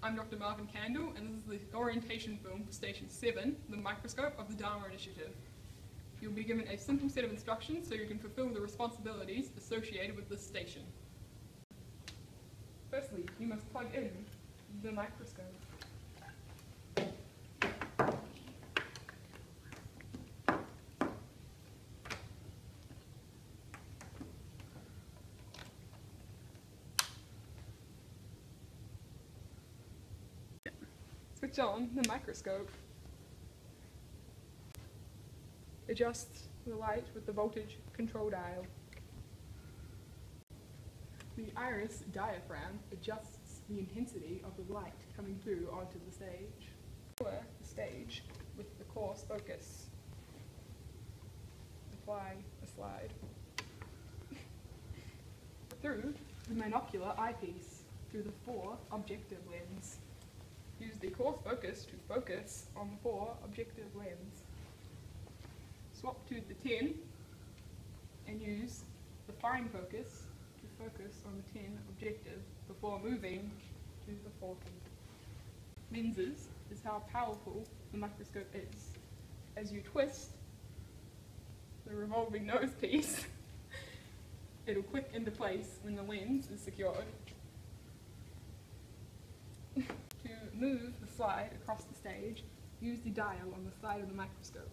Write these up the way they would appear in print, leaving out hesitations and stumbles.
I'm Dr. Marvin Candle, and this is the orientation film for Station 7, the microscope of the Dharma Initiative. You'll be given a simple set of instructions so you can fulfill the responsibilities associated with this station. Firstly, you must plug in the microscope. Switch on the microscope. Adjust the light with the voltage control dial. The iris diaphragm adjusts the intensity of the light coming through onto the stage. Lower the stage with the coarse focus. Apply a slide. Through the monocular eyepiece, through the 4 objective lens. Use the coarse focus to focus on the 4 objective lens. Swap to the 10 and use the fine focus to focus on the 10 objective before moving to the 40. Lenses is how powerful the microscope is. As you twist the revolving nose piece, it'll click into place when the lens is secured. To move the slide across the stage, use the dial on the side of the microscope.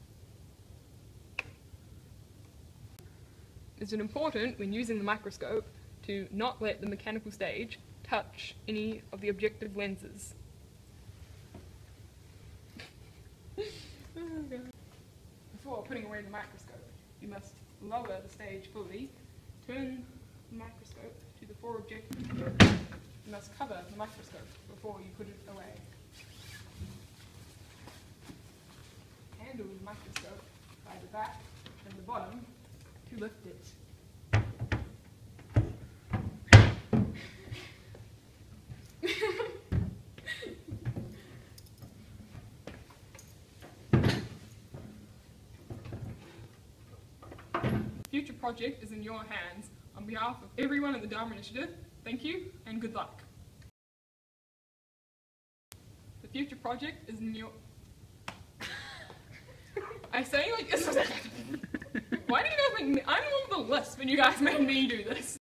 It's important when using the microscope to not let the mechanical stage touch any of the objective lenses. Oh God. Before putting away the microscope, you must lower the stage fully, turn the microscope to the 4 objectives. You must cover the microscope before you put it away. Handle the microscope by the back and the bottom to lift it. The future project is in your hands. On behalf of everyone at the Dharma Initiative, thank you and good luck. The future project is in your... I say like this. Why did you guys make me... I'm on the list when you guys made me do this.